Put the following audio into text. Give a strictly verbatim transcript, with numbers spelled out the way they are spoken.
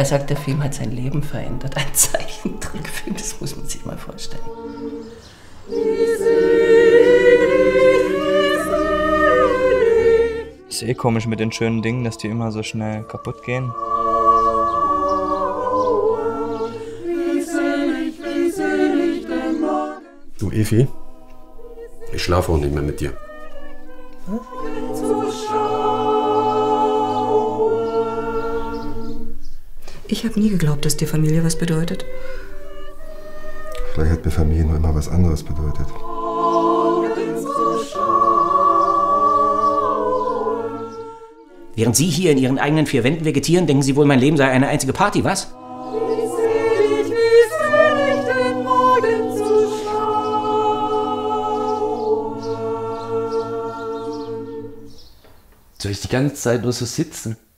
sagt, der Film hat sein Leben verändert. Ein Zeichentrickfilm, das muss man sich mal vorstellen. Ist eh komisch mit den schönen Dingen, dass die immer so schnell kaputt gehen. Du, Evi, ich schlafe auch nicht mehr mit dir. Hm? Ich habe nie geglaubt, dass dir Familie was bedeutet. Vielleicht hat mir Familie nur immer was anderes bedeutet. Während Sie hier in Ihren eigenen vier Wänden vegetieren, denken Sie wohl, mein Leben sei eine einzige Party, was? Soll ich die ganze Zeit nur so sitzen?